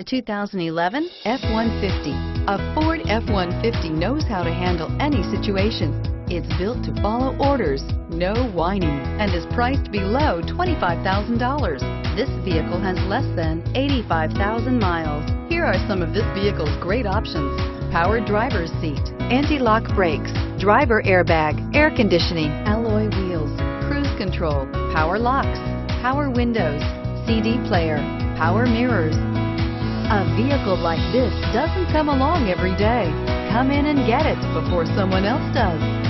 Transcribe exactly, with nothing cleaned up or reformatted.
The two thousand eleven F one fifty. A Ford F one fifty knows how to handle any situation. It's built to follow orders, no whining, and is priced below twenty-five thousand dollars. This vehicle has less than eighty-five thousand miles. Here are some of this vehicle's great options: power driver's seat, anti-lock brakes, driver airbag, air conditioning, alloy wheels, cruise control, power locks, power windows, C D player, power mirrors. A vehicle like this doesn't come along every day. Come in and get it before someone else does.